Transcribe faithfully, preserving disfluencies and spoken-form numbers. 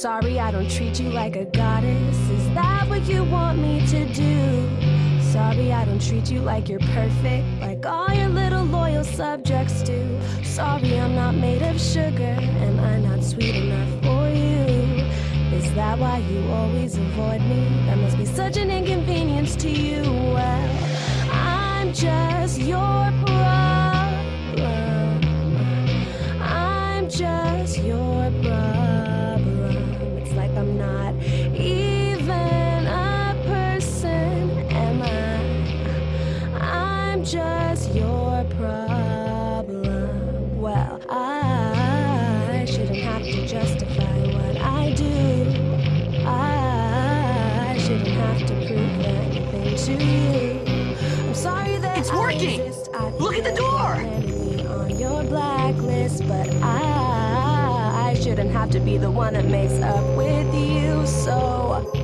Sorry I don't treat you like a goddess. Is that what you want me to do? Sorry I don't treat you like you're perfect, like all your little loyal subjects do. Sorry I'm not made of sugar, and I'm not sweet enough for you. Is that why you always avoid me? That must be such an inconvenience to you. Well, I'm just your problem. I'm just your problem. It's like I'm not even a person, am I? I'm just your problem. Well, I shouldn't have to justify what I do. I shouldn't have to prove anything to you. I'm sorry that it's working. I exist. I Look at the door. Me on your blacklist, but I, I shouldn't have to be the one that makes up with you. So